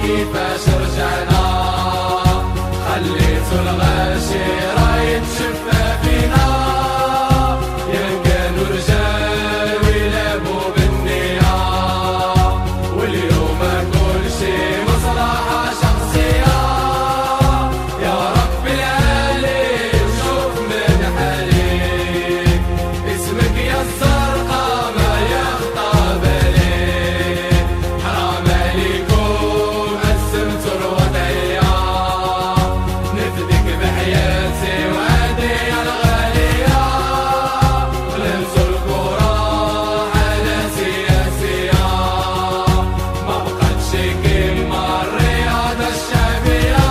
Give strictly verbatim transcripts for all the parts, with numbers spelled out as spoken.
كيفاش رجعنا، خليتو الغاشي راه يتشفى فينا، يا كانوا رجال ويلعبوا بالنية، واليوم كلشي مصلحة شخصية. يا رب العالي وشوف من حالي، اسمك يا الزرقا ما يخطى بالي، حرام عليكم قسمتوا الوضعية، نفديك بحياتي وهدية الغالية، ولمسوا الكرة على سياسية، ما بقاتش كيما الرياضة الشعبية.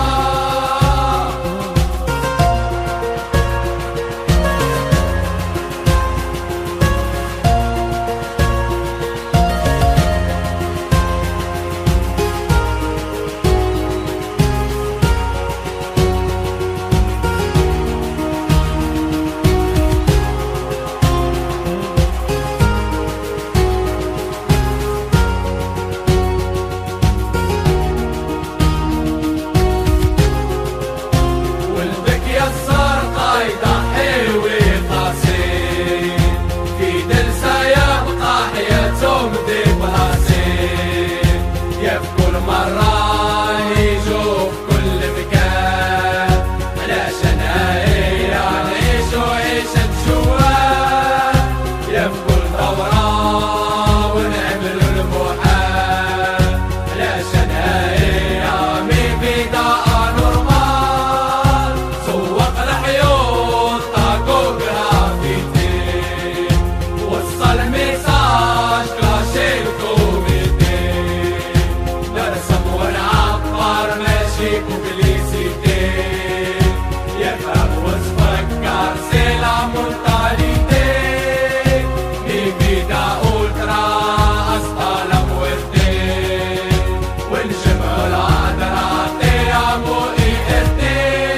ولدك يا الزرقا يضحي ويقاسي، في دلسة يبقى حياتهم دي بلاصي، يا في كل مرة يجوا في كل مكان، علشان هي نعيشو عيشة جوال، يا في كل دورة ونعملو المحال، علشان هي من بداية نورمال، سوق الحيوط طاقو جرافيتي، وصل ميساج كلاشي الكوميتي، نرسم ونعبر ماشي بوبليسيتي، يفهم وتفكر سي لا مونتاليتي، مي فيدا أولترا أسطى لا مويرتي، ونجمع الهضرة تيامو إي إر تي.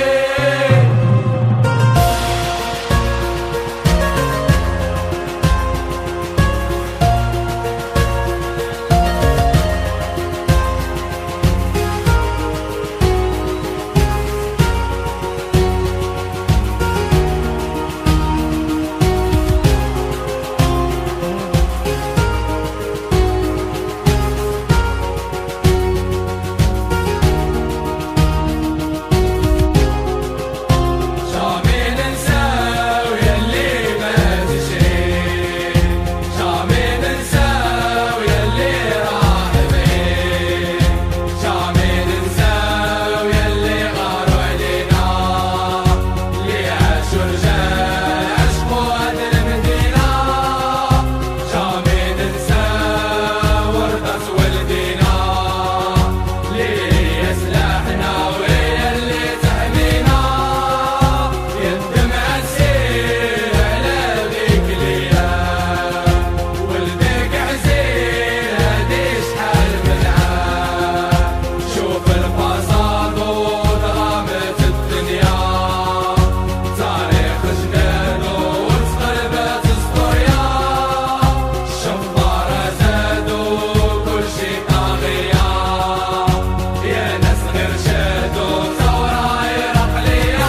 جامي ننساو ياللي مات شي، جامي ننساو ياللي راح بعيد، جامي ننساو ياللي غاروا علينا، اللي عاشوا رجال عشقوا هاد المدينة، جامي ننساو ورثة والدينا، اللي هي سلاحنا وهي اللي تحمينا، يا الدمعة تسيل على ذيك الايام، ولدك عزيز هادي شحال من عام، شوف الفساد وظلامة الدنيا، تاريخ جدادو وتقلبات ستوريا، الشفارة زادو كلشي طاغية، يا ناس غير شادو ثورة عراقلية.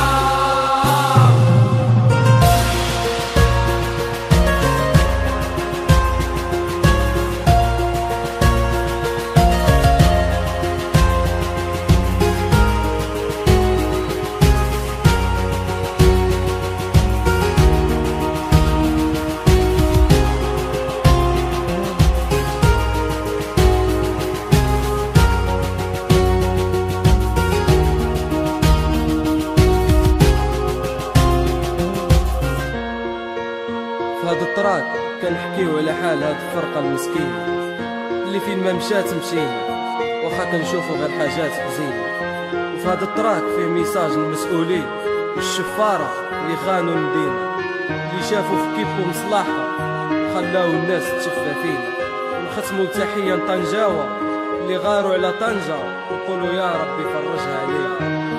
في هاد الطراق كنحكيو على حال هاد الفرقة المسكينة اللي فين ما مشات مشينا، واخا كنشوفو غير حاجات حزينة. وفي هاد الطراق فيه ميساج للمسؤولين والشفارة اللي خانوا المدينة، اللي شافوا في كيبو مصلحة وخلاو الناس تشفى فينا. ونختمو بتحية لطنجاوة اللي غاروا على طنجة، ونقولوا يا ربي فرجها علينا.